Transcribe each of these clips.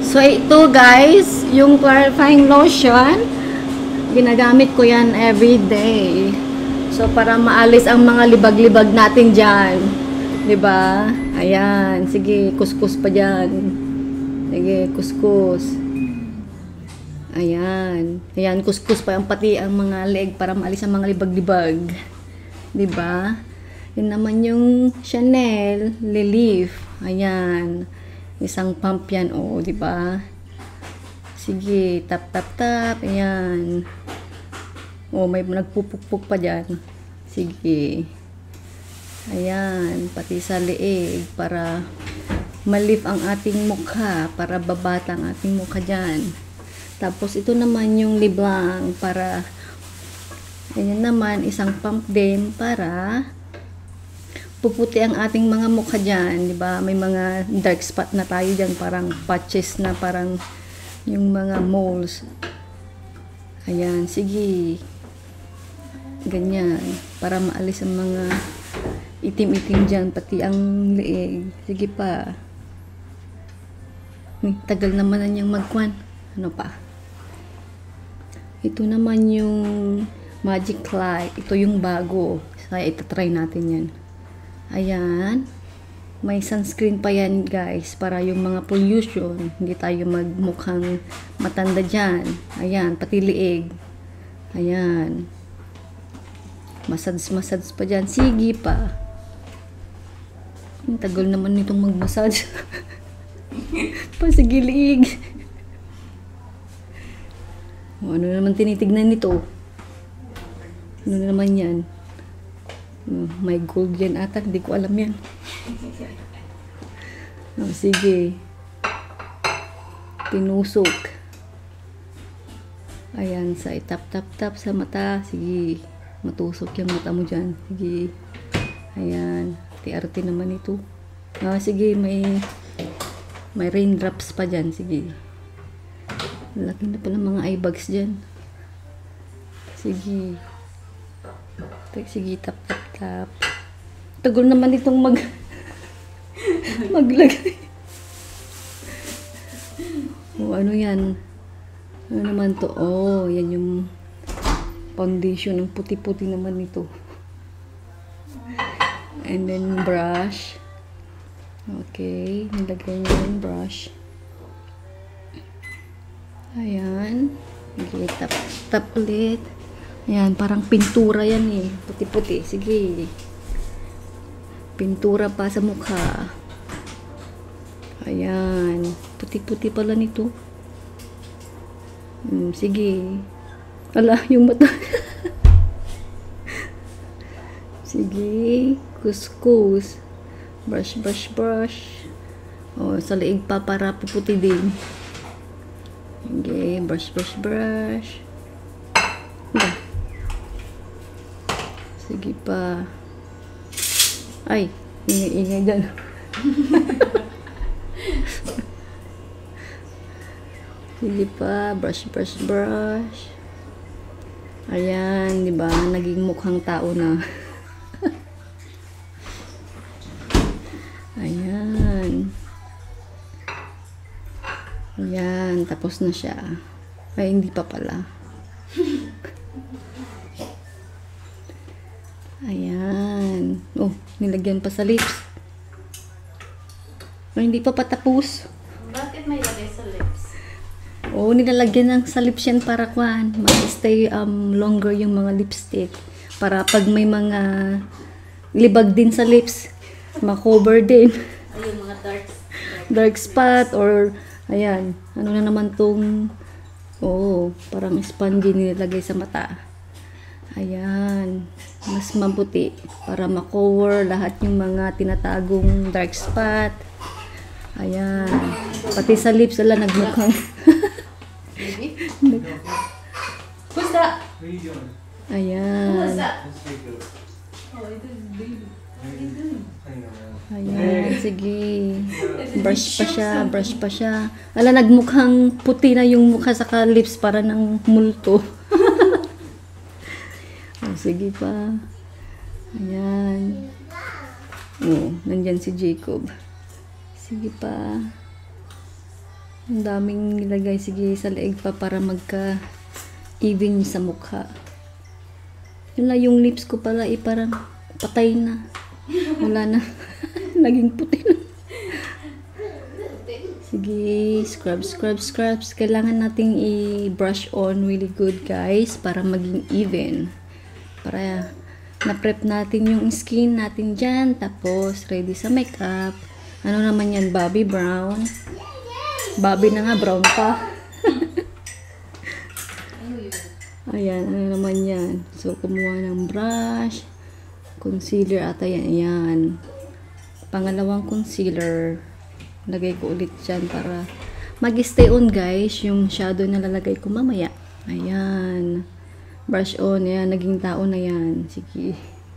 So, ito guys, yung clarifying lotion, ginagamit ko yan every day. So, para maalis ang mga libag-libag natin dyan. Diba? Ayan. Sige, kuskus pa dyan. Sige, kuskus. Ayan. Ayan, kuskus pa ang pati ang mga leg para maalis ang mga libag-libag. Diba? Yun naman yung Chanel Relief. Ayan. Isang pump yan. O, diba? Sige, tap, tap, tap. Ayan. O, may nagpupukpuk pa dyan. Sige. Ayan. Pati sa leeg para malif ang ating mukha. Para babata ang ating mukha dyan. Tapos, ito naman yung liblang para ayan naman, isang pump din para puputi ang ating mga mukha dyan. Diba? May mga dark spot na tayo dyan. Parang patches na parang yung mga moles. Ayan. Sige. Ganyan. Para maalis ang mga itim-itim dyan. Pati ang leeg. Sige pa. Tagal naman na niyang magkwan. Ano pa? Ito naman yung Magic Light. Ito yung bago. Kaya itatry natin yan. Ayan. May sunscreen pa yan guys. Para yung mga pollution. Hindi tayo magmukhang matanda dyan. Ayan. Pati leeg. Ayan. Massage pa dyan. Sige pa. Ang tagal naman nitong mag-massage. Pasigilig. O, ano naman tinitignan nito? Ano naman yan? May gold yan ata. Hindi ko alam yan. O, sige. Tinusok. Ayan. Sa itap-tap-tap sa mata. Sige. Matusok yung mata mo dyan. Sige. Ayan. Arte naman ito. Sige, may raindrops pa dyan. Sige. Laki na pala mga eye bags dyan. Sige. Sige, tap, tap, tap. Tagal naman itong maglagay. Ano yan? Ano naman to? Yan yung foundation. Ang puti-puti naman ito. And then brush. Okay, nilagay niyo yung brush. Ayan. Okay, tap ulit. Ayan, parang pintura yan eh. Puti-puti. Sige. Pintura pa sa mukha. Ayan. Puti-puti pala nito. Sige. Ala, yung mata. Sige, kuskus. Brush, brush, brush. Sa leeg pa para puputi din. Okay, brush, brush, brush. Sige pa. Ay, ingay-ingay dyan. Sige pa, brush, brush, brush. Ayan, di ba? Naging mukhang tao na. Ayan. Ayan, tapos na siya. Ay, hindi pa pala. Ayan. Nilagyan pa sa lips. Hindi pa patapos. Bakit may lagay sa lips? Nilalagyan ng sa lips yan para mag-stay longer yung mga lipstick. Para pag may mga libag din sa lips, makover din. Ay, yung mga dark spot or ayan, ano na naman tong parang spongy nilagay sa mata. Ayan, mas mabuti para makover lahat yung mga tinatagong dark spot. Ayan, pati sa lips ala nagmukhang Who's that? ayan. Ayan, sige. Brush pa siya. Ala, nagmukhang puti na yung mukha sa lips para ng multo. Sige pa. Ayan. Nandyan si Jacob. Sige pa. Ang daming nilagay. Sige, sa leeg pa para magka-even sa mukha. Yun lang, yung lips ko pala parang patay na. Wala na. Naging puti na. Sige, scrubs. Kailangan nating i-brush on really good, guys, para maging even. Para na-prep natin yung skin natin dyan. Tapos, ready sa makeup. Ano naman yan, Bobbi Brown? Bobbi na nga, brown pa. Ayan, ano naman yan. So, kumuha ng brush. Concealer ata yan. Ayan. Pangalawang concealer. Lagay ko ulit dyan para mag-stay on, guys. Yung shadow na lalagay ko mamaya. Ayan. Brush on. Ayan, naging tao na yan. Sige.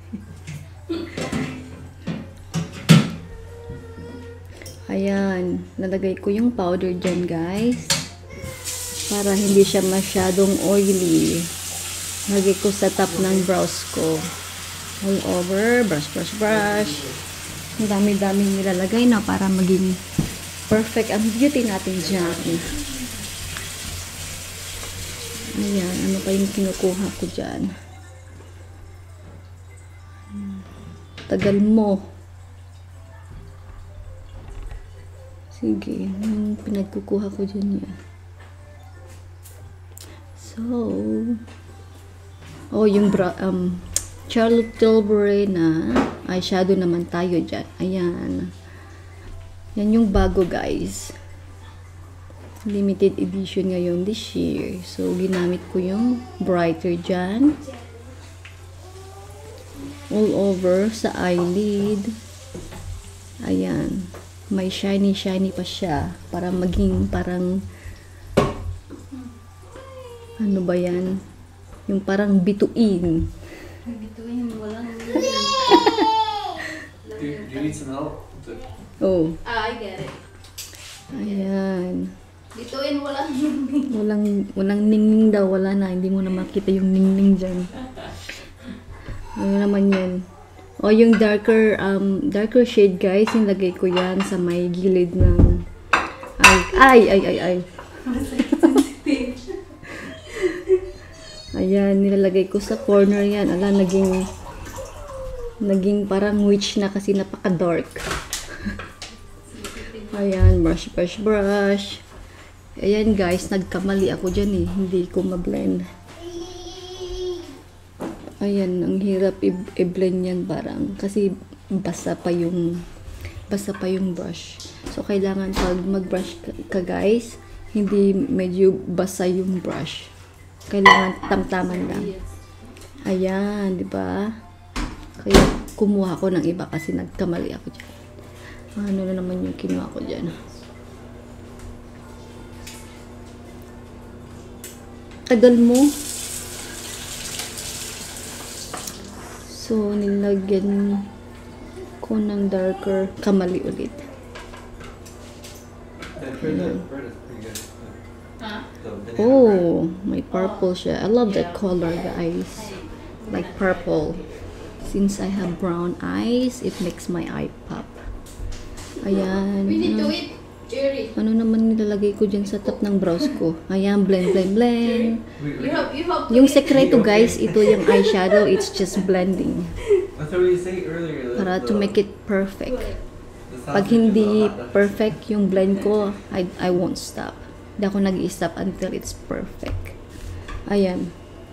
Ayan. Lalagay ko yung powder dyan, guys. Para hindi siya masyadong oily. Lagay ko sa top ng brows ko. All over. Brush. Ang dami-daming nilalagay na para maging perfect ang beauty natin dyan. Ayan. Ano pa yung kinukuha ko dyan? Tagal mo. Sige. Yung pinagkukuha ko dyan yan. So, yung Charlotte Tilbury na eyeshadow naman tayo dyan. Ayan. Yan yung bago, guys. Limited edition ngayon this year. So, ginamit ko yung brighter dyan. All over sa eyelid. Ayan. May shiny pa siya. Para maging parang ano ba yan? Yung parang bituin. Bituin, walang... Do you need some help? Oh. I get it. Ayan. Bituin, walang... Walang ningning daw. Wala na. Hindi mo na makita yung ningning dyan. Ano naman yan? O, yung darker shade, guys. Yung lagay ko yan sa may gilid ng... Ay. Ayan, nilalagay ko sa corner yan. Ala, naging parang witch na kasi napaka-dark. Ayan, brush. Ayan, guys, nagkamali ako dyan eh. Hindi ko ma-blend. Ayan, ang hirap i-blend yan parang. Kasi basa pa yung brush. So, kailangan pag mag-brush ka, guys, hindi medyo basa yung brush. Kailangan tamtaman lang. Ayan, di ba? Kaya kumuha ko ng iba kasi nagkamali ako dyan. Ano na naman yung kinuha ko dyan? Tagal mo. So, nilagyan ko ng darker. Kamali ulit. Ayan. Oh, may purple siya. I love that color, guys. Like purple. Since I have brown eyes, it makes my eye pop. Ayan. We need to eat, Jerry. Ano naman nilalagay ko dyan sa top ng brows ko? Ayan, blend. You have to Yung eat. sekreto, guys, ito yung eyeshadow. It's just blending. That's what we say earlier. Para to make it perfect. Pag hindi perfect yung blend ko, I won't stop. Hindi ako nag-i-stop until it's perfect. Ayan.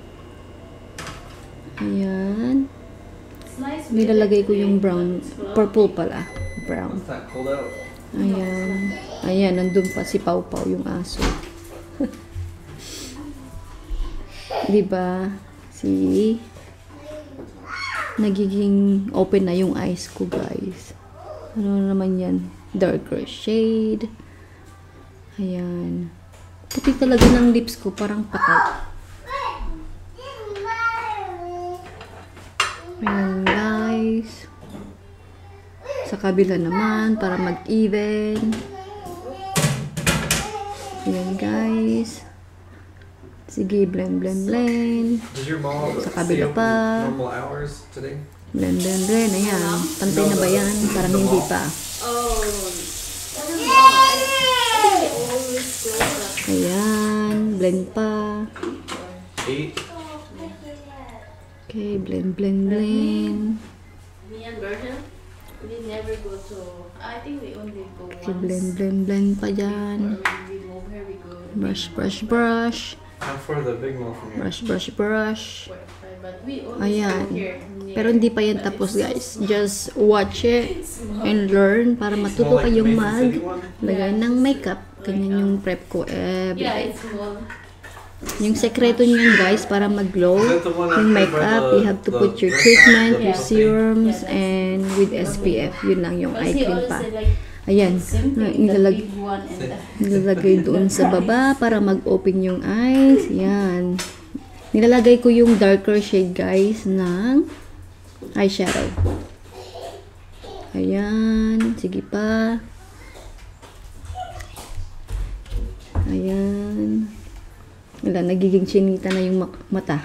It's nice. Nilalagay ko yung brown. Purple pala. Brown. It's not cold out. Ayan, nandun pa si Pau Pau, yung aso. Diba? See? Nagiging open na yung eyes ko, guys. Ano naman yan? Darker shade. Ayan. Puti talaga ng lips ko, parang patay. Ayan, guys. Sa kabila naman, para mag-even. Ayan, guys. Sige, blend. Does your mom Sa stay kabila open pa. normal hours today? Blend. Ayan. Pantay na ba yan? Parang hindi pa. Oh. I don't know. I always Ayan, blend pa. 8. Okay, blend, blend, blend. Me and Bergen, we never go to. I think we only go Okay, once. blend, blend, blend pa dyan. Or we move here, we go. Brush, brush, brush. How far the big mall from here? Brush, brush, brush. But we always Ayan. go here. Near. Pero hindi pa yan tapos, guys. Just watch it and learn para matuto Small like the kayong Mason City one? lagay ng makeup. Ganyan yung prep ko Yeah, everyday. it's small. Yung sekreto niyan, guys, para mag-glow, Is that the one yung up there by makeup, the- you have to the put your breast treatment, pad, your the serums, Yeah, that's- and with SPF. Yun lang yung But eye he cream always pa. say like Ayan, same thing, the nilalag big one and the nilalagay doon sa baba para mag-open yung eyes. Yan. Nilalagay ko yung darker shade, guys, ng eyeshadow. Ayan. Sige pa. Ayan. Wala, nagiging chinita na yung mata.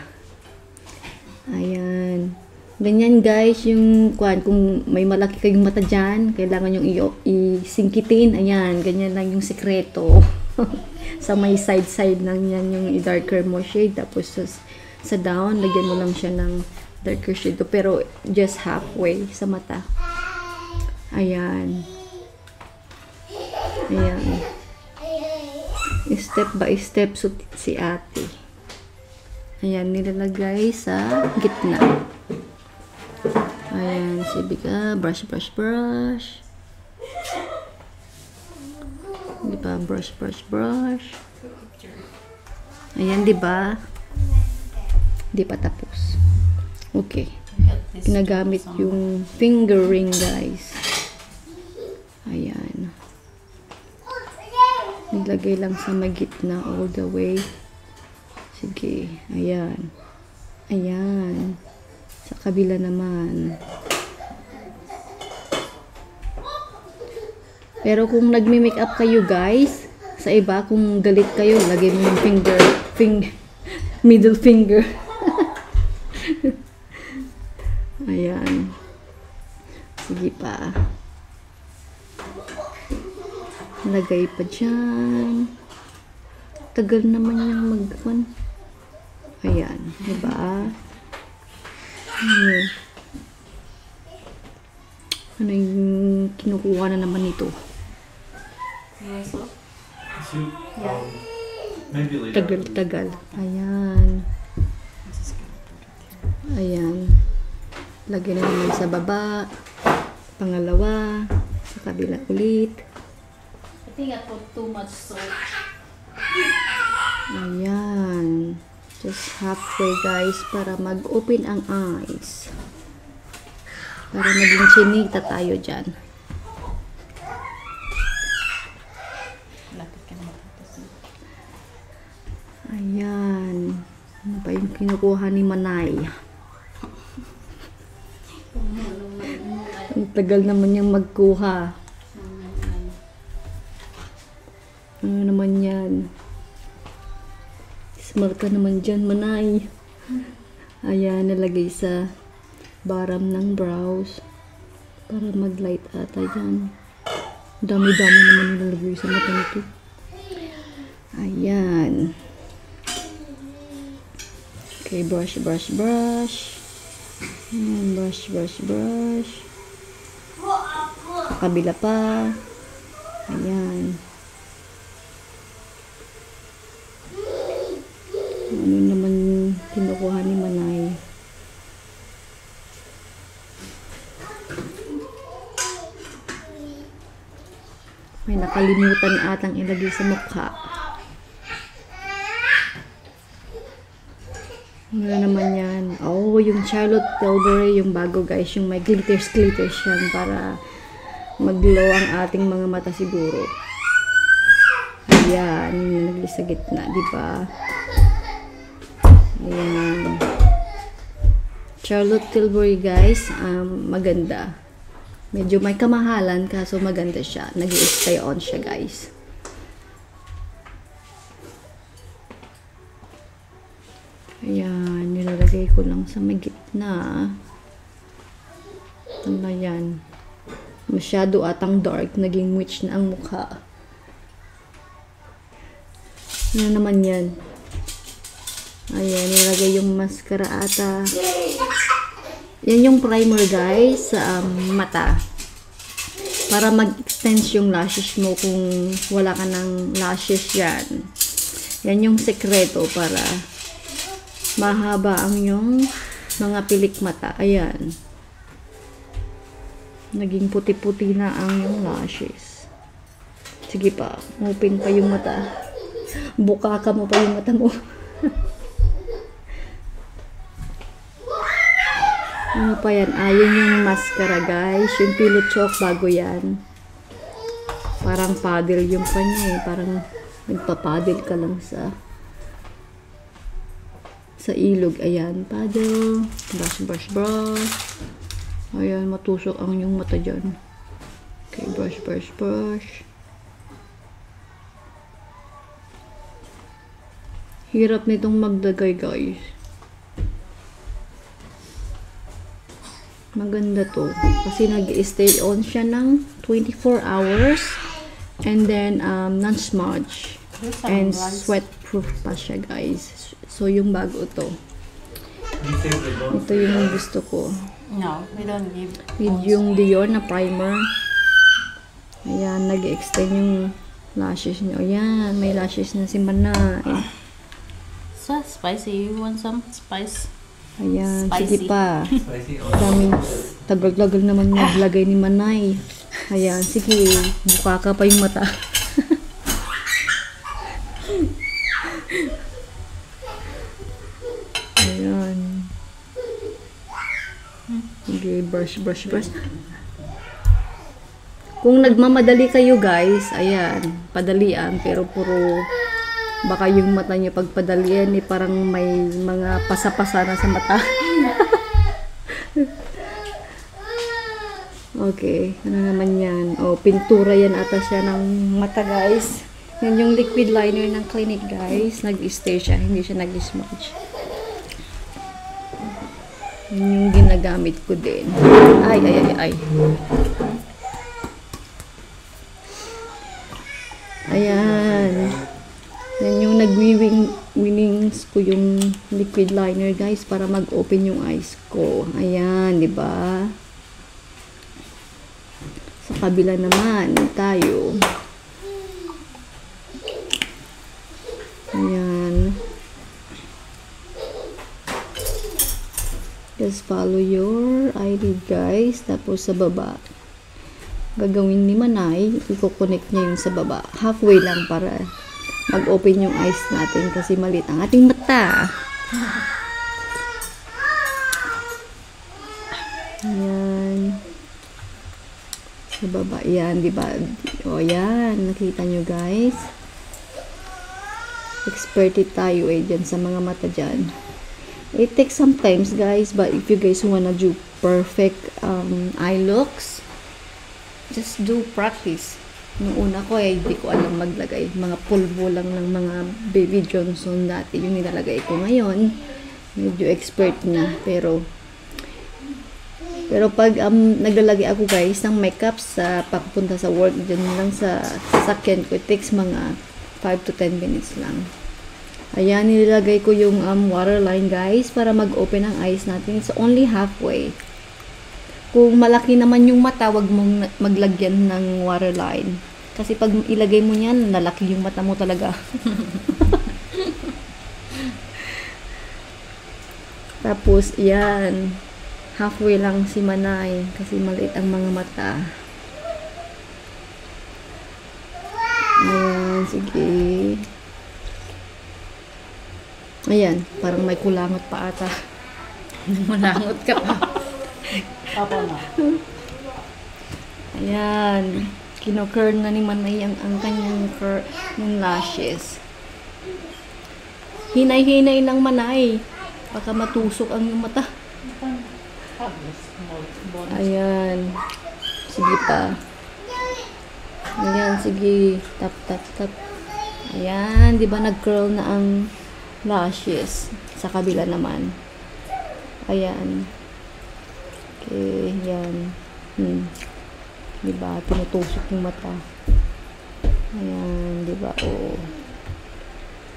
Ayan. Ganyan, guys, yung kung may malaki kayong mata dyan, kailangan yung isingkitin. Ayan, ganyan lang yung sekreto. Sa may side-side lang yan yung i-darker mo shade. Tapos sa down, lagyan mo lang siya ng darker shade. Pero just halfway sa mata. Ayan. Ayan. Step by step si ate. Ayan, nilalagay sa gitna. Ayan, sige ka. Brush, brush, brush. Di ba? Brush, brush, brush. Ayan, di ba? Di pa tapos. Okay. Ginagamit yung finger ring, guys. Ayan. Nilagay lang sa may gitna all the way. Sige. Ayan. Ayan. Sa kabila naman. Pero kung nagme-makeup kayo, guys, sa iba, kung galit kayo, lagay mo yung middle finger. Ayan. Sige pa. Lagay pa dyan. Tagal naman yung magkuhan. Ayan. Diba? Ano yung kinukuha na naman ito? So, maybe later. Tagal-tagal. Ayan. Ayan. Lagyan na naman sa baba. Pangalawa. Sa kabila ulit. I think I put too much salt. Ayan. Just halfway, guys, para mag-open ang eyes. Para maging chinita tayo dyan. Ayan. Ano ba yung kinukuha ni Manay? Ang tagal naman niyang magkuha. Ano naman yan? Smart ka naman dyan, Manay. Ayan, nalagay sa bottom ng brows. Para mag-light ata dyan. Dami-dami naman nilalagay sa mata nito. Ayan. Okay, brush, brush, brush. Ayan, brush, brush, brush. Sa kabila pa. Ayan. Ano naman kinukuha ni Manay? May nakalimutan atang ilagay sa mukha. Ano naman yan? Oh, yung Charlotte Tilbury, yung bago, guys. Yung may glitters yan para mag-glow ang ating mga mata siguro. Ayan, nilagay sa gitna, di ba? Ayan. Charlotte Tilbury, guys, maganda. Medyo may kamahalan, kaso maganda siya. Nag-i-stay on siya, guys. Ayan, nilalagay ko lang sa may gitna. Ano yan? Masyado atang dark. Naging witch na ang mukha. Ano naman yan? Ayan, nilagay yung mascara ata. Yan yung primer guys sa mata. Para mag-extend yung lashes mo kung wala ka ng lashes yan. Yan yung sekreto para mahaba ang yung mga pilik mata. Ayan. Naging puti-puti na ang yung lashes. Sige pa, open pa yung mata. Buka ka mo pa yung mata mo. Ano pa yan? Ayun yung mascara guys. Yung Pillow Chalk bago yan. Parang paddle yung kanya eh. Parang nagpapaddle ka lang sa ilog. Ayan, paddle. Brush, brush, brush. Ayan, matusok ang yung mata dyan. Okay, brush, brush, brush. Hirap nitong magdagay guys. Maganda to. Kasi nag-stay on siya ng 24 hours. And then, non-smudge. And sweat-proof pa siya, guys. So, yung bago to. Ito yung gusto ko. No, we don't give. With yung Dior na primer. Ayan, nag-extend yung lashes niyo. Ayan, may lashes na si Manay. So spicy. You want some spice? Ayan, Spicy. sige pa. Spicy. Daming tagal-tagal naman naglagay ni Manay. Ayan, sige. Buka ka pa yung mata. Ayan. Sige, brush, brush, brush. Kung nagmamadali kayo guys, ayan, padalian. Pero puro, baka yung mata nyo pagpadalian, eh, parang may mga pasa-pasa na sa mata. Okay, ano naman yan? Oh, pintura yan ata siya ng mata guys. Yan yung liquid liner ng Clinique guys. Nag-stay siya, hindi siya nag-smudge. Yan yung ginagamit ko din. Ay, ay, ay, ay. Ayan. Yan yung nag-wings ko yung liquid liner guys para mag-open yung eyes ko. Ayan, di ba? Sa kabila naman tayo. Ayan. Just follow your eyelid guys. Tapos sa baba. Gagawin ni Manay, i-connect niya yung sa baba. Halfway lang para mag-open yung eyes natin kasi maliit ang ating mata. Ayan. Sa baba. Yan, di ba? O, yan. Nakita nyo, guys. Experted tayo dyan sa mga mata dyan. It takes sometimes, guys, but if you guys wanna do perfect eye looks, just do practice. Nung una ko hindi ko alam maglagay. Mga pulbo lang ng mga Baby Johnson dati yung nilalagay ko. Ngayon, medyo expert na. Pero pag naglalagay ako guys ng makeup sa pagpunta sa work, dyan lang sa sasakyan ko, it takes mga 5 to 10 minutes lang. Ayan, nilagay ko yung waterline guys para mag-open ang eyes natin. It's only halfway. Kung malaki naman yung mata, wag mong maglagyan ng waterline. Kasi pag ilagay mo yan, lalaki yung mata mo talaga. Tapos, yan. Halfway lang si Manay. Kasi maliit ang mga mata. Ayan, sige. Ayan, parang may kulangot pa ata. Malangot ka pa. Papa na. Ayan. Kino-curl na ni Manay ang kanyang yung lashes. Hinay-hinay ng Manay. Baka matusok ang yung mata. Ayan. Sige pa. Ayan, sige. Tap, tap, tap. Ayan. Di ba nag-curl na ang lashes? Sa kabila naman. Ayan. Okay, yan. Diba? Tinutusok yung mata. Ayan, diba? Oo.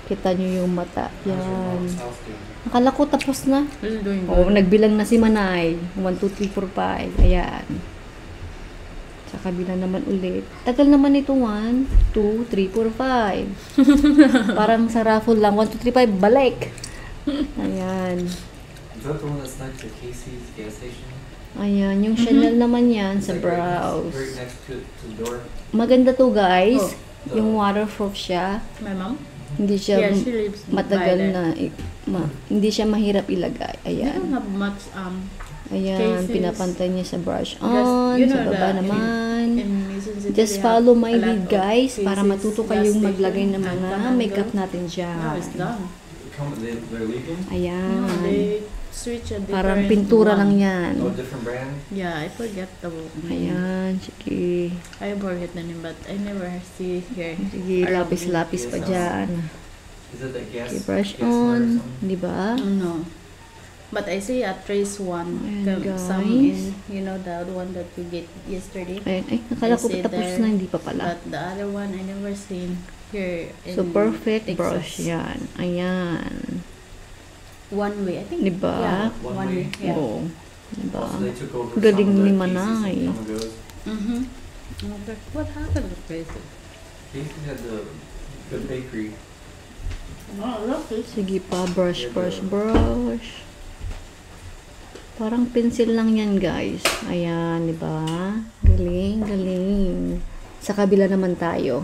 Kita nyo yung mata. How's your Yan. mom's house doing? Akala ko tapos na. He's doing Oo, good. nagbilang na si Manay. 1, 2, 3, 4, 5. Ayan. Sa kabila naman ulit. Tagal naman ito. 1, 2, 3, 4, 5. Parang sa raffle lang. 1, 2, 3, 5. Balik. Ayan. Is that the one that's next to Casey's gas station? Ayan. Yung Chanel naman yan It's sa like right brows. next to the door. Maganda to guys. Oh. Yung waterproof siya. My mom? Hindi siya Yeah, she lives matagal by there. na. Hindi siya mahirap ilagay. I don't Ayan. have much Ayan. cases. Pinapantay niya sa brush on. Because, you know, Sa baba the- naman. in Mason City. Just they follow have my a lot lead of guys para cases, matuto gas kayong station, maglagay ng and mga come and makeup go. natin dyan. Now it's done. They're leaving? No, Ayan. they switch a different Parang pintura one. lang yan. Oh, different brand? Yeah, I forget the name. Ayan. Sige. I forget the name, but I never see here. Sige. Around Lapis-lapis pa dyan. Is it that gas? Okay, brush gas smart or on. something? Di ba? No. But I see at trace one. Ayan, Some guys. in, you know, the one that you get yesterday. Ayan. Ay, nakala ko I see tapos there, na. Hindi pa pala. But the other one I never seen here in So, perfect Texas. brush yan. Ayan. One way, I think. Diba? Yeah, One one way? way. Yeah. Oo. Diba? Also, they took over Galing some of ni the Manay. Casey's some of those. Mm-hmm. What happened to Tracy? Casey's had the bakery. Oh, look. Sige pa, brush, brush, brush. Parang pencil lang yan, guys. Ayan, di ba? Galing, galing. Sa kabila naman tayo.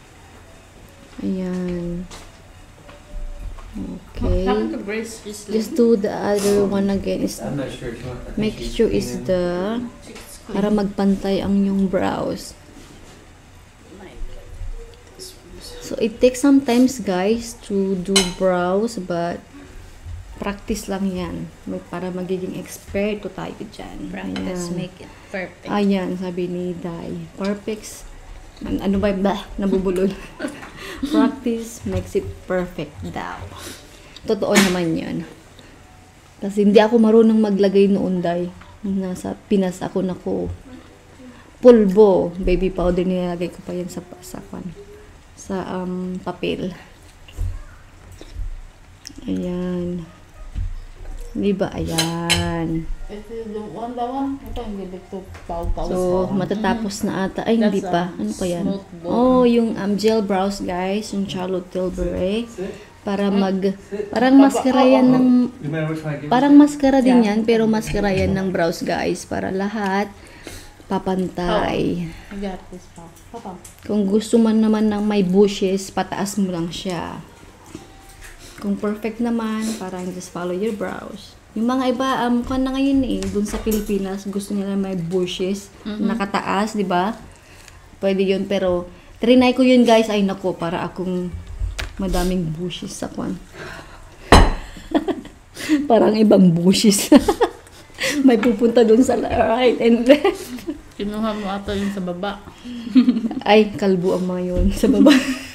Ayan. Okay. What happened to Grace? Just do the other one again. Is I'm not sure if you want. I think make she's sure is cleaning. the para magpantay ang yung brows. So it takes sometimes guys to do brows but practice lang yan. Para magiging expert tayo dyan. Practice Ayan. make it perfect. Ayan, sabi ni Dai. Perfect. Ano ba? Nabubulol. Practice makes it perfect daw. Totoo naman yan. Kasi hindi ako marunong maglagay noon, Dai. Nung nasa Pinas ako pulbo. Baby powder nilalagay ko pa yan sa papel. Ayan. Diba? Ayan. If you don't want that one, I can give it to Pau Pau. So, matatapos na ata. Ay, hindi That's, pa. Ano pa yan? smooth bone. Oh, yung gel brows, guys. Yung Charlotte Tilbury. Sit. Para parang maskara yan ng, No matter which one I give. parang maskara din yan, pero maskara yan ng brows, guys. Para lahat papantay. I got this, Pau. Papa. Kung gusto man naman ng may bushes, pataas mo lang siya. Kung perfect naman, parang just follow your brows. Yung mga iba, kung na ngayon dun sa Pilipinas, gusto nila may bushes, nakataas, di ba? Pwede yun, pero trinay ko yun guys, ay nako, para akong madaming bushes sa kwan. Parang ibang bushes. May pupunta dun sa right and left. Kinuha mo ato yung sa baba. Ay, kalbo ang mga yun sa baba.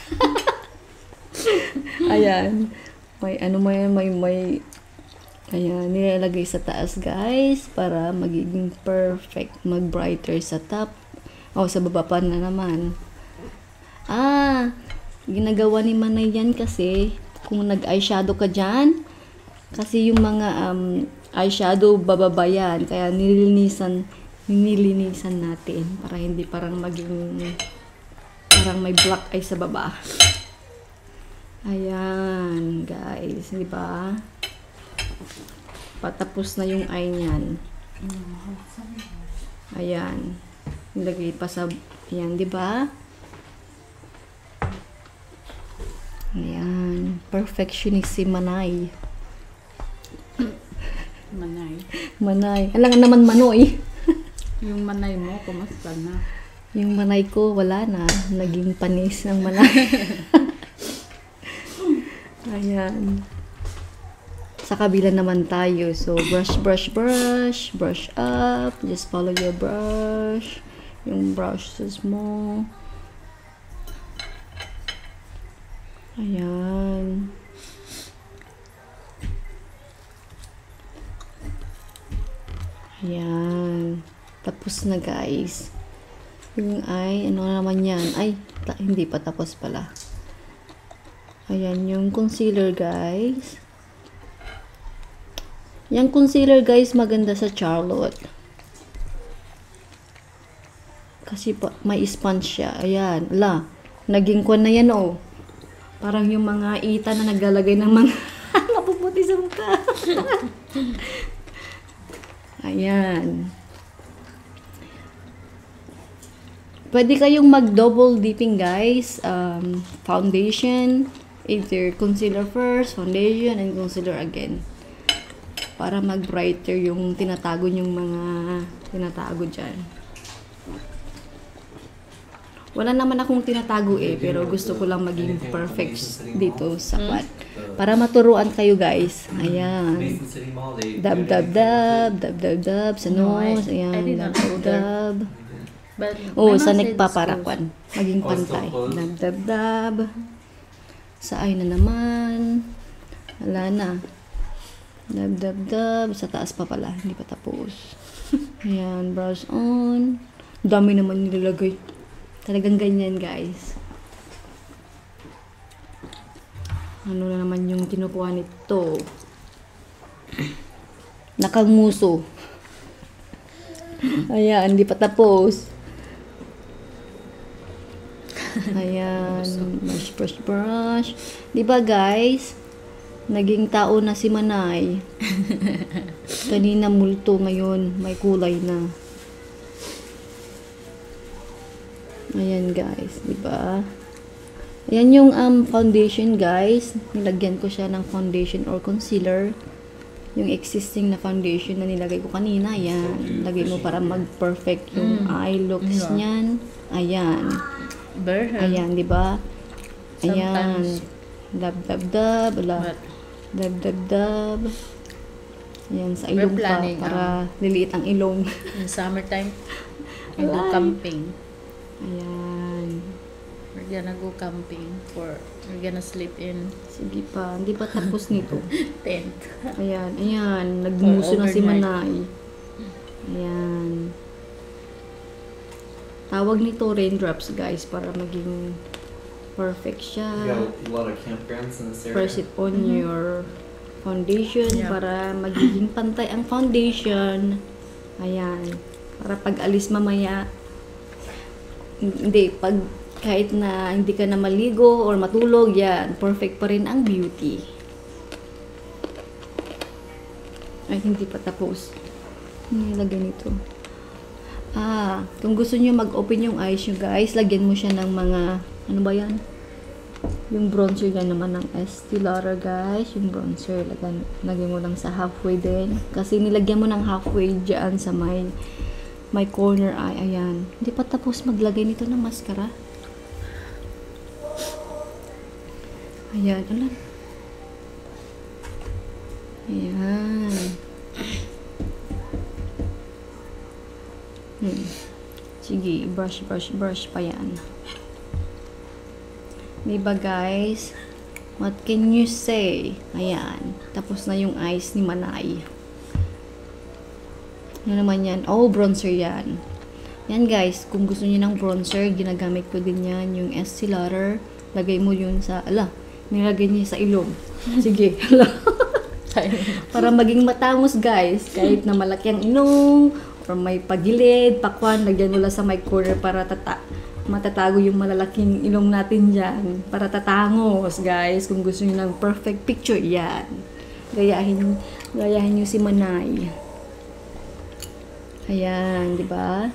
Ayan. May ano may ayan, nilalagay sa taas guys para magiging perfect, mag-brighter sa top. Sa baba pa na naman. Ginagawa ni Manay yan kasi kung nag-eyeshadow ka dyan, kasi yung mga eyeshadow bababa yan, kaya nilinisan natin para hindi parang maging parang may black eye sa baba. Ayan, guys, di ba? Patapos na yung eye niyan. Ayan. Nilagay pa sa ayan, di ba? Ayan, perfectionist si Manay. Manay. Alam naman Manoy. Yung manay mo, kumusta na? Yung Manay ko, wala na. Naging panis ng Manay. Ayan. Sa kabila naman tayo. So, brush, brush, brush. Brush up. Just follow your brush. Yung brushes mo. Ayan. Ayan. Tapos na guys. Yung ay, ano naman yan? Ay, hindi pa tapos pala. Ayan yung concealer, guys. Yung concealer, guys, maganda sa Charlotte. Kasi may sponge siya. Ayan. Ala, naging kwan na yan, oh. Parang yung mga ita na naglalagay ng mga mapuputi sa mukha. Ayan. Pwede kayong mag-double dipping, guys. Foundation. Either concealer first, foundation, and concealer again. Para mag-brighter yung tinatago yung mga tinatago dyan. Wala naman akong tinatago pero gusto ko lang maging perfect dito sa kwat. Para maturuan kayo, guys. Ayan. Mason City Mall, they Dab, dab, dab, dab, dab, dab, sa No, nose. I Ayan, did dab, not dab, go there. dab. But Oh, my sa mom said nagpaparakwan. Maging Oh, it's pantay. so close. Dab, dab, dab. Sa eye na naman. Wala na. Dab, dab, dab. Sa taas pa pala. Hindi pa tapos. Ayan, brush on. Dami naman nilalagay. Talagang ganyan, guys. Ano na naman yung kinukuha nito? Nakanguso. Ayan, hindi pa tapos. Ayan, brush, brush, brush. Diba, guys? Naging tao na si Manay. Kanina multo, ngayon may kulay na. Ayan, guys, diba? Ayan yung foundation, guys. Nilagyan ko siya ng foundation or concealer. Yung existing na foundation na nilagay ko kanina. Ayan. Lagay mo para mag-perfect yung eye looks niyan. Ayan. Berhan. Ayan, di ba? Ayan. Sometimes. Dab, dab, dab. Ala. But Dab, dab, dab. Ayan, sa We're ilong pa. planning, Para liliit ang ilong. in summertime, we go Alay. camping. Ayan. We're gonna go camping we're gonna sleep in Sige pa. Hindi pa tapos nito. tent. Ayan. Ayan. Nagmuso na si overnight. Manay. Ayan. Tawag nito raindrops, guys. Para maging perfect siya. You got a lot of campgrounds in this area. Press it on your foundation Yeah. para magiging pantay ang foundation. Ayan. Para pag alis mamaya, hindi, pag kahit na hindi ka na maligo or matulog, yan, perfect pa rin ang beauty. Ay, hindi pa tapos. Nilagay nito. Kung gusto niyo mag-open yung eyes nyo, guys, lagyan mo siya ng mga, ano ba yan? Yung bronzer yan naman ng Estee Lauder, guys. Yung bronzer, lagyan mo lang sa halfway din. Kasi nilagyan mo ng halfway dyan sa my corner eye. Ayan. Hindi pa tapos maglagay nito ng mascara. Ayan. Alam. Ayan. Sige, brush, brush, brush pa yan. Diba, guys? What can you say? Ayan. Tapos na yung eyes ni Manay. Ano naman yan? Oh, bronzer yan. Yan, guys. Kung gusto niyo ng bronzer, ginagamit ko din yan. Yung Estee Lauder. Lagay mo yun sa, nilagay niya sa ilong. Sige, para maging matangos, guys. Kahit na malaki ang ilong, or may pagilid, pakwan, lagyan mo lang sa my corner para matatago yung malalaking ilong natin dyan. Para tatangos, guys. Kung gusto niyo ng perfect picture, yan. Gayahin nyo si Manay. Ayan, di ba?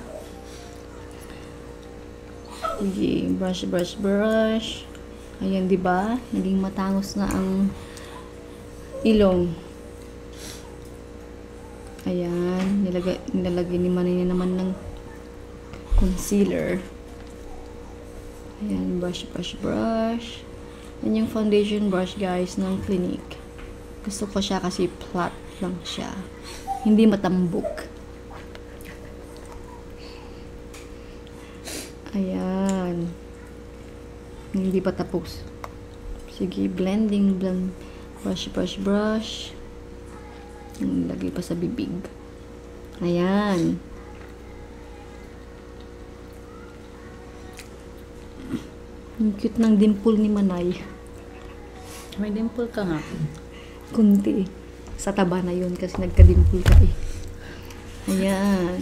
Sige, brush, brush, brush. Ayan, di ba? Naging matangos na ang ilong. Ayan, nilalagay ni Manay na naman ng concealer. Ayan, brush, brush, brush. Yan yung foundation brush, guys, ng Clinique. Gusto ko siya kasi flat lang siya. Hindi matambok. Ayan. Hindi pa tapos. Sige, blending, blend. Brush, brush, brush. Lagay pa sa bibig. Ayan. Ang cute ng dimple ni Manay. May dimple ka nga. Kunti. Sa taba na yun kasi nagka-dimple ka eh. Ayan.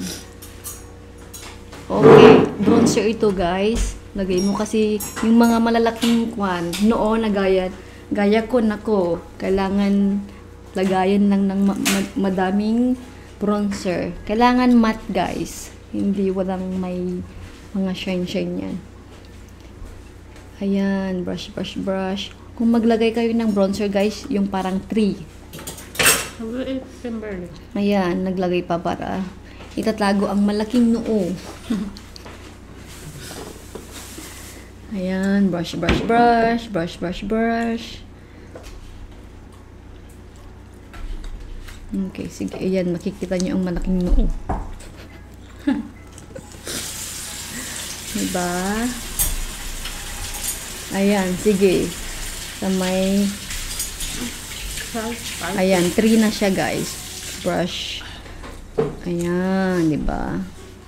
Okay, bronzer ito guys. Lagay mo kasi yung mga malalaking kwan, noon na gaya ko nako, kailangan lagayan lang ng madaming bronzer. Kailangan matte guys. Hindi walang may mga shine yan. Ayan, brush, brush, brush. Kung maglagay kayo ng bronzer guys, yung parang 3. Kimberly. Ayan, naglagay pa para itatago ang malaking noo. Ayan, brush, brush, brush, brush, brush, brush. Okay, sige. Ayan, makikita nyo ang malaking noo. Diba? Ayan, sige. Sa may... Ayan, 3 na siya guys. Brush. Ayan, diba?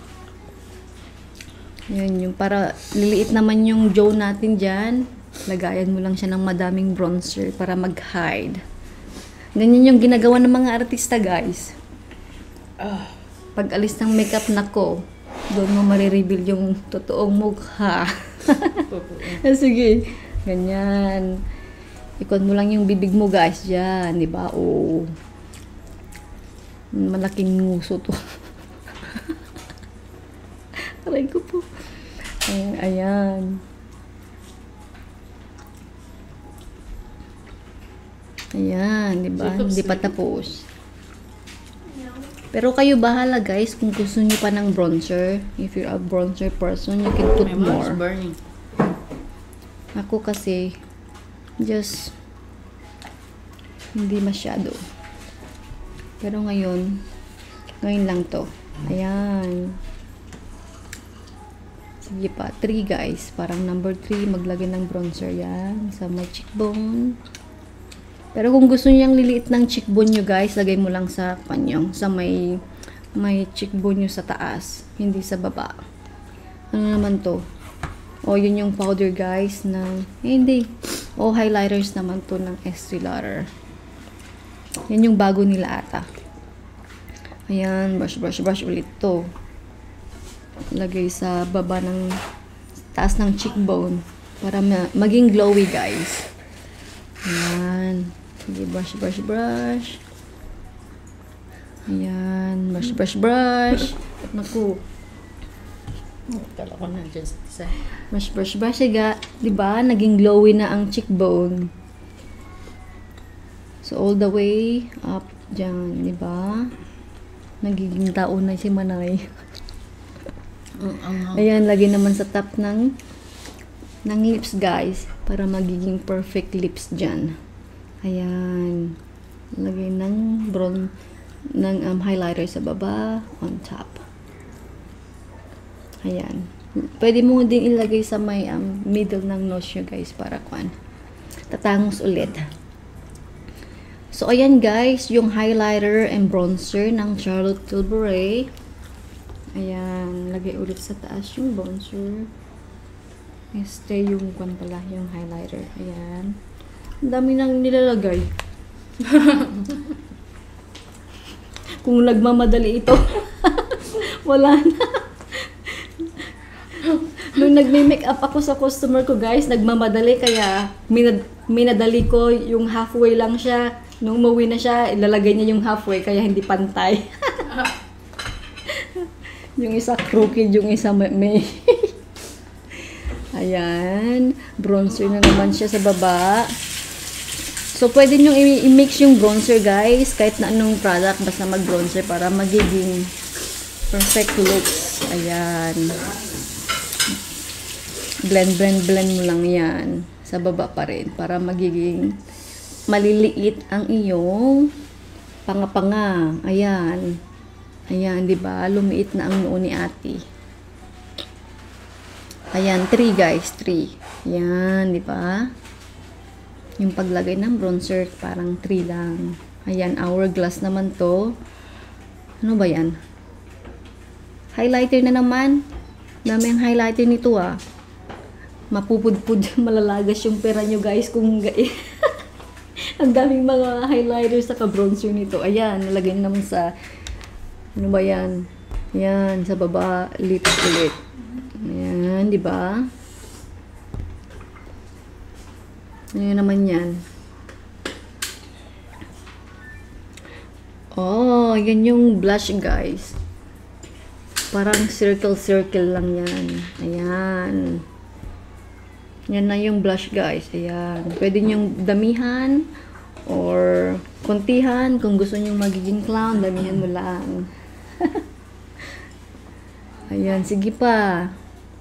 Ayan, yung para liliit naman yung jaw natin dyan. Lagayan mo lang siya ng madaming bronzer para mag-hide. Ganyan yung ginagawa ng mga artista guys. Pag alis ng makeup nako, doon mo marireveal yung totoong mukha. Sige, ganyan. Ikon mo lang yung bibig mo guys dyan, di ba? Oh. Malaking nguso to. Aray ko po. Ayan, ayan. Ayan, di ba? Hindi pa tapos. Pero kayo bahala guys kung gusto niyo pa ng bronzer. If you're a bronzer person, you can put My mouth's more. burning. Ako kasi, just, hindi masyado. Pero ngayon lang to. Ayan. Sige pa, 3 guys. Parang number 3, maglagay ng bronzer yan sa my cheekbone. Pero kung gusto niyang liliit ng cheekbone nyo guys, lagay mo lang sa kanyang, sa may cheekbone nyo sa taas, hindi sa baba. Ano naman to? O, yun yung powder guys ng, hindi. O, highlighters naman to ng Estee Lauder. Yan yung bago nila ata. Ayan, brush, brush, brush ulit to. Lagay sa baba ng taas ng cheekbone para maging glowy guys. Ayan. Sige, brush, brush, brush. Ayan, brush, brush, brush. Naku. Kala ko na dyan sa Brush, brush, brush. Siga, diba? Naging glowy na ang cheekbone. So, all the way up dyan, diba? Nagiging tao na si Manay. Ayan, lagi naman sa top ng lips guys. Para magiging perfect lips dyan. Ayan. Lagay ng highlighter sa baba, on top. Ayan. Pwede mo din ilagay sa may middle ng nose nyo guys para tatangos ulit. So, ayan guys, yung highlighter and bronzer ng Charlotte Tilbury. Ayan. Lagay ulit sa taas yung bronzer. Stay yung pala, yung highlighter. Ayan. Ang dami nang nilalagay. Kung nagmamadali ito, wala na. Nung nagme-make up ako sa customer ko guys, nagmamadali kaya minadali ko yung halfway lang siya. Nung umuwi na siya, ilalagay niya yung halfway kaya hindi pantay. Yung isa crooked, yung isa may ayan, bronzer na naman siya sa baba. So, pwede nyo i-mix yung bronzer, guys. Kahit na anong product, basta mag-bronzer para magiging perfect looks. Ayan. Blend, blend, blend mo lang yan. Sa baba pa rin. Para magiging maliliit ang iyong panga-panga. Ayan. Ayan, diba? Lumiit na ang noo ni ate. Ayan, 3 guys. 3. Ayan, diba? Yung paglagay ng bronzer, parang 3 lang. Ayan, hourglass naman to. Ano ba yan? Highlighter na naman. Dami ang highlighter nito ah. Mapupudpud, malalagas yung pera nyo guys kung Ang daming mga highlighters sa bronzer nito. Ayan, nalagay naman sa, ano ba yan? Ayan, sa baba, lips ulit. Ayan, di ba? Ayan naman yan. Oh, yan yung blush, guys. Parang circle-circle lang yan. Ayan. Yan na yung blush, guys. Ayan. Pwede nyong damihan or kontihan. Kung gusto nyong magiging clown, damihan mo lang. Ayan. Sige pa.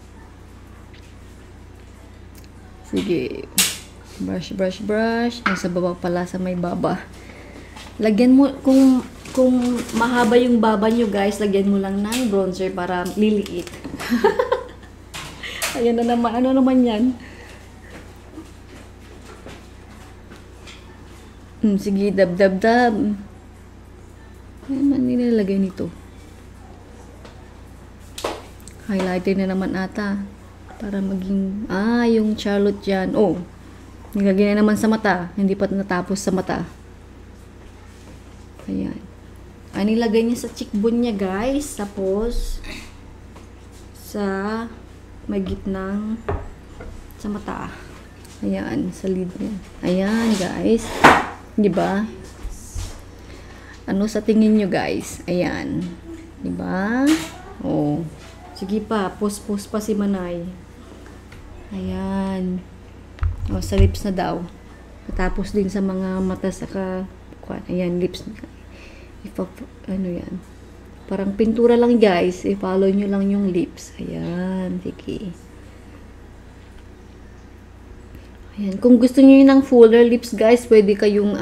Sige. Brush, brush, brush. Nasa baba pala sa may baba. Lagyan mo, kung mahaba yung baba nyo, guys, lagyan mo lang ng bronzer para liliit. Ayan na naman. Ano naman yan? Sige, dab, dab, dab. Ano man nilalagay nito? Highlighter na naman ata. Para maging, yung Charlotte dyan. Oh, nilagay na naman sa mata. Hindi pa natapos sa mata. Ayan. Nilagay niya sa cheekbone niya, guys. Tapos, sa may gitnang sa mata. Ayan, sa lid niya. Ayan, guys. Diba? Ano sa tingin nyo, guys? Ayan. Diba? Oh. Sige pa. Post pa si Manay. Ayan. Oh, sa lips na daw. Tapos din sa mga mata saka ayan, lips. Ano yan? Parang pintura lang, guys. I-follow nyo lang yung lips. Ayan. Sige. Ayan. Kung gusto nyo yun ng fuller lips, guys, pwede kayong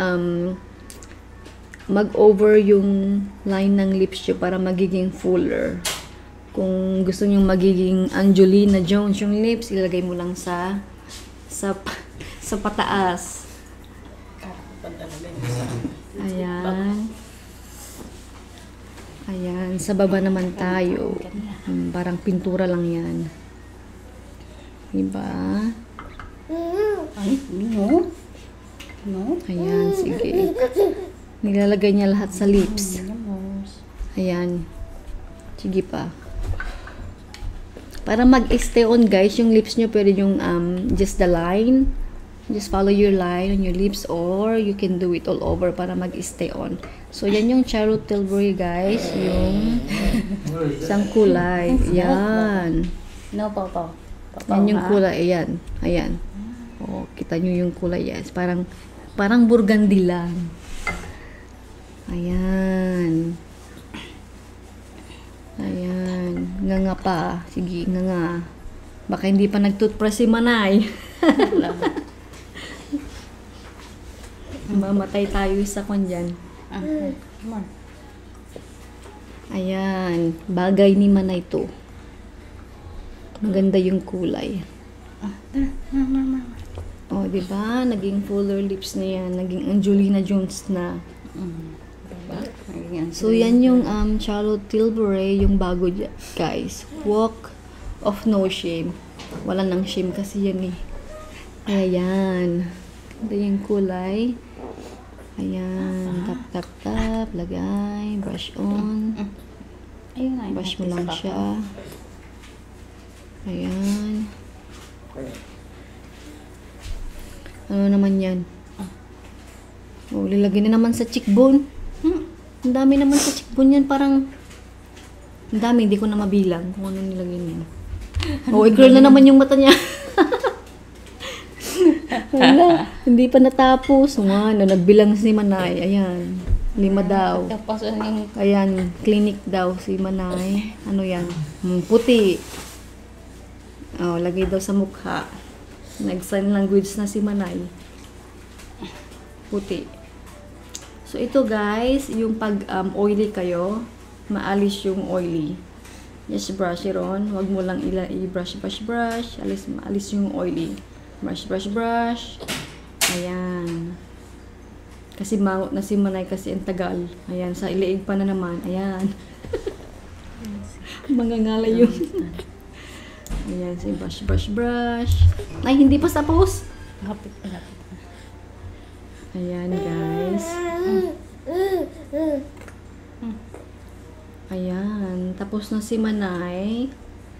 mag-over yung line ng lips nyo para magiging fuller. Kung gusto nyo magiging Angelina Jones yung lips, ilagay mo lang sa pataas. Ayan. Ayan. Sa baba naman tayo. Parang pintura lang yan. Diba? Ay, no. No. Ayan, sige. Nilalagay niya lahat sa lips. Ayan. Sige pa. Para mag-stay on, guys, yung lips nyo, pwede yung just the line. Just follow your line on your lips, or you can do it all over para mag-stay on. So, yan yung Charlotte Tilbury, guys. Yung isang kulay. Yan. No, Papa. Yan yung kulay. Ayan. Ayan. O, kita nyo yung kulay. Yes. Parang burgundy lang. Ayan. Ayan. Nga pa. Sige, nga. Baka hindi pa nag-toothbrush si Manay. Mamatay tayo sa kanya. Come on. Ayan. Bagay ni Manay to. Maganda yung kulay. Oh, diba? Naging fuller lips na yan. Naging Angelina Jones na. So, yan yung Charlotte Tilbury, yung bago dyan, guys. Walk of No Shame. Wala nang shame kasi yan eh. Ayan. Ito yung kulay. Ayan. Tap, tap, tap. Lagay. Brush on. Ayun na. Brush mo lang siya. Ayan. Ano naman yan? Oh, lilagay na naman sa cheekbone. Ang dami naman sa cheekbone yan. Parang ang dami. Hindi ko na mabilang kung ano nilagay niya. Oh, i-curl na naman yung mata niya. Wala. Hindi pa natapos. Ano, nagbilang si Manay. Ayan. 5 daw. Tapos yung Ayan. Clinic daw si Manay. Ano yan? Puti. Oh, lagay daw sa mukha. Nag-sign language na si Manay. Puti. So, ito guys, yung pag oily kayo, maalis yung oily. Just brush it on. Huwag mo lang i-brush, brush, brush. Maalis yung oily. Brush, brush, brush. Ayan. Kasi mangot na si Manay kasi ang tagal. Ayan, sa iliig pa na naman. Ayan. Mangangalay yun. Ayan, say brush, brush, brush. Ay, hindi pa tapos. hapit. Ayan, guys. Ayan. Tapos na si Manay.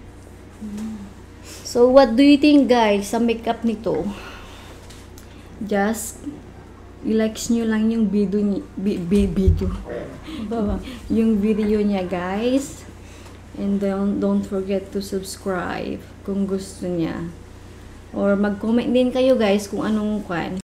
So, what do you think, guys, sa makeup nito? Just, i-likes nyo lang yung video, video. Yung video niya, guys. And don't forget to subscribe kung gusto niya. Or mag-comment din kayo, guys, kung anong kwan.